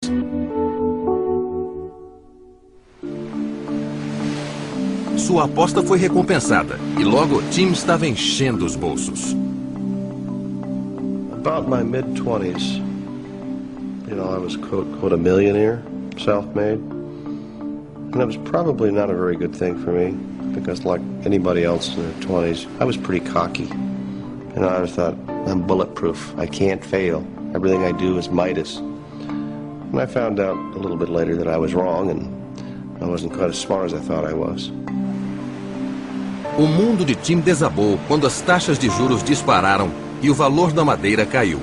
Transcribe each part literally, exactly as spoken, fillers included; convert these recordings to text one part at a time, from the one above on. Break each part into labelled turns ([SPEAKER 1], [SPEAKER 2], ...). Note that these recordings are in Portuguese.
[SPEAKER 1] Sua aposta foi recompensada e logo Tim estava enchendo os bolsos.
[SPEAKER 2] About my mid twenties, you know, I was quote, quote a millionaire, self-made. And that was probably not a very good thing for me, because like anybody else in their twenties, I was pretty cocky. And I thought, I'm bulletproof, I can't fail. Everything I do is Midas. And I found out a little bit later that I was wrong, and I wasn't quite as smart as I thought I was.
[SPEAKER 1] O mundo de Tim desabou quando as taxas de juros dispararam e o valor da madeira caiu.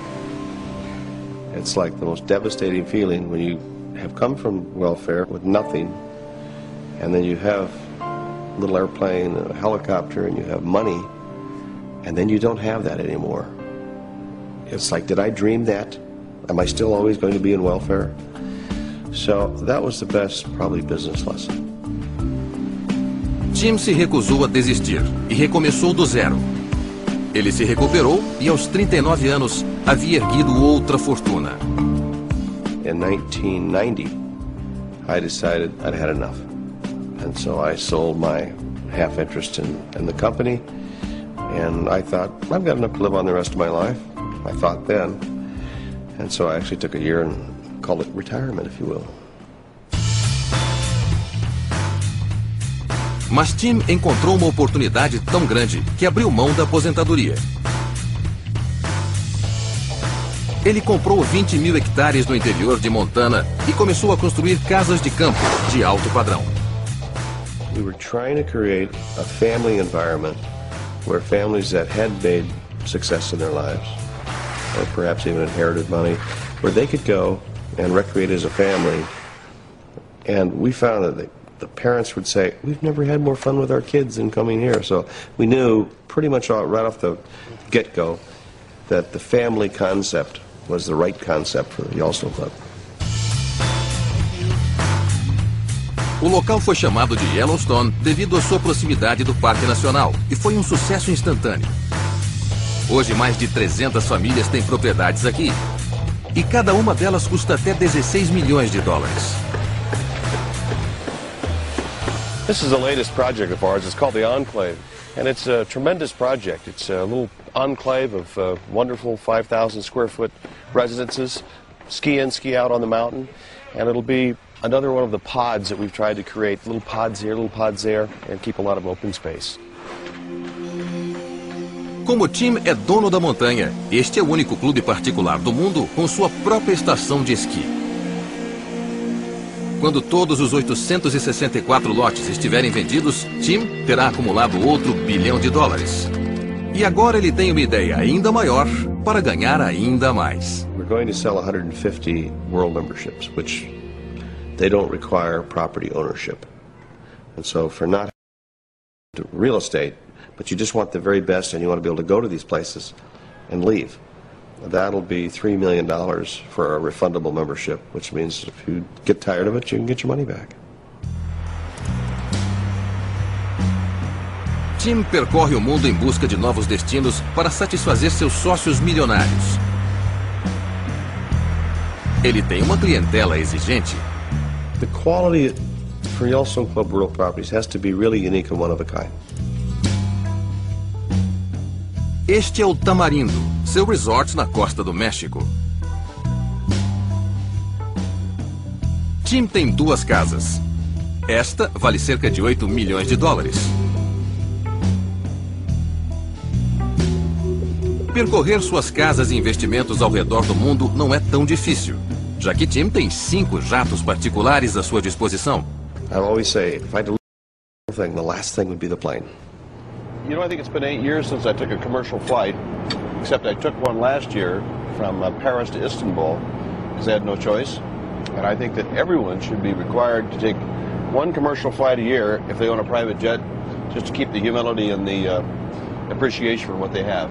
[SPEAKER 2] It's like the most devastating feeling when you have come from welfare with nothing, and then you have a little airplane, a helicopter, and you have money, and then you don't have that anymore. It's like, did I dream that? Am I still always going to be in welfare? So that was the best, probably, business lesson.
[SPEAKER 1] Tim se recusou a desistir e recomeçou do zero. Ele se recuperou e aos trinta e nove anos havia erguido outra fortuna.
[SPEAKER 2] In nineteen ninety, I decided I'd had enough. And so I sold my half interest in, in the company. And I thought, I've got enough to live on the rest of my life. I thought then. And so I actually took a year and called it retirement, if you will.
[SPEAKER 1] Mas Tim encontrou uma oportunidade tão grande que abriu mão da aposentadoria. Ele comprou vinte mil hectares no interior de Montana e começou a construir casas de campo de alto padrão.
[SPEAKER 2] We were trying to create a family environment where families that had made success in their lives, or perhaps even inherited money, where they could go and recreate as a family. And we found that they the parents would say, we've never had more fun with our kids than coming here. So we knew pretty much right off the get-go that the family concept was the right concept for the Yellowstone Club.
[SPEAKER 1] O local foi chamado de Yellowstone devido à sua proximidade do Parque Nacional e foi um sucesso instantâneo. Hoje mais de trezentas famílias têm propriedades aqui e cada uma delas custa até dezesseis milhões de dólares.
[SPEAKER 2] This is the latest project of ours. It's called the Enclave, and it's a tremendous project. It's a little enclave of uh, wonderful five thousand square foot residences, ski in, ski out on the mountain, and it'll be another one of the pods that we've tried to create, little pods here, little pods there, and keep a lot of open space.
[SPEAKER 1] Como Tim é dono da montanha, este é o único clube particular do mundo com sua própria estação de esqui. Quando todos os oitocentos e sessenta e quatro lotes estiverem vendidos, Tim terá acumulado outro bilhão de dólares. E agora ele tem uma ideia ainda maior para ganhar ainda mais.
[SPEAKER 2] We're going to sell one hundred fifty world memberships, which they don't require property ownership. And so for not real estate, but you just want the very best and you want to be able to go to these places and leave. That'll be three million dollars for a refundable membership, which means if you get tired of it, you can get your money back.
[SPEAKER 1] Tim percorre o mundo em busca de novos destinos para satisfazer seus sócios milionários. Ele tem uma clientela exigente.
[SPEAKER 2] The quality for Yellowstone Club Rural Properties has to be really unique and one of a kind.
[SPEAKER 1] Este é o Tamarindo, seu resort na costa do México. Tim tem duas casas. Esta vale cerca de oito milhões de dólares. Percorrer suas casas e investimentos ao redor do mundo não é tão difícil, já que Tim tem cinco jatos particulares à sua disposição.
[SPEAKER 2] I always say, if I delete thing, the last thing would be the plane. You know, I think it's been eight years since I took a commercial flight, except I took one last year from uh, Paris to Istanbul, because I had no choice. And I think that everyone should be required to take one commercial flight a year if they own a private jet, just to keep the humility and the uh, appreciation for what they have.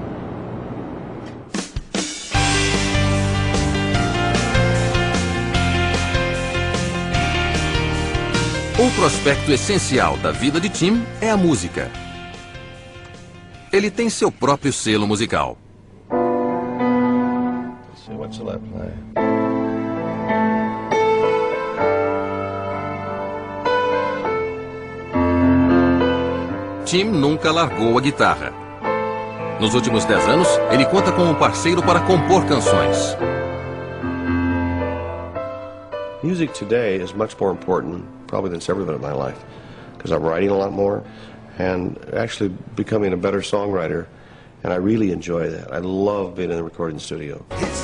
[SPEAKER 1] Outro aspecto essencial da vida de Tim é a música. Ele tem seu próprio selo musical.
[SPEAKER 2] Let's see, what shall I play?
[SPEAKER 1] Tim nunca largou a guitarra. Nos últimos dez anos, ele conta com um parceiro para compor canções.
[SPEAKER 2] Music today is much more important, probably than it's ever been in my life, because I'm writing a lot more and actually becoming a better songwriter, and I really enjoy that. I love being in the recording studio.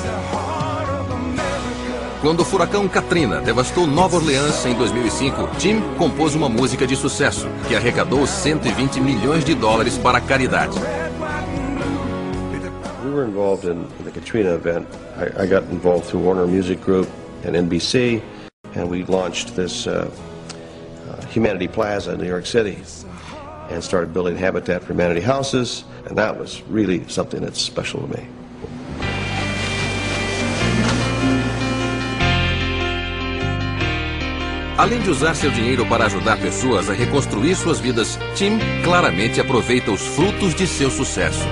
[SPEAKER 1] Quando o furacão Katrina devastou Nova Orleans em dois mil e cinco, Tim compôs uma música de sucesso que arrecadou cento e vinte milhões de dólares para a caridade.
[SPEAKER 2] We were involved in the Katrina event. I, I got involved through Warner Music Group and N B C, and we launched this uh, uh, Humanity Plaza in New York City and started building Habitat for Humanity houses, and that was really something that's special to me.
[SPEAKER 1] Além de usar seu dinheiro para ajudar pessoas a reconstruir suas vidas, Tim claramente aproveita os frutos de seu sucesso.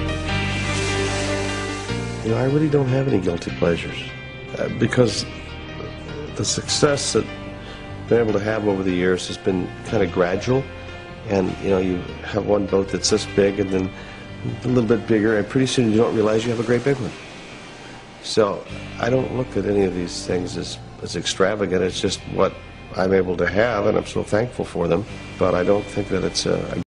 [SPEAKER 2] You know, I really don't have any guilty pleasures uh, because the success that I've been able to have over the years has been kind of gradual, and you know, you have one boat that's this big and then a little bit bigger, and pretty soon you don't realize you have a great big one. So I don't look at any of these things as, as extravagant. It's just what I'm able to have, and I'm so thankful for them, but I don't think that it's a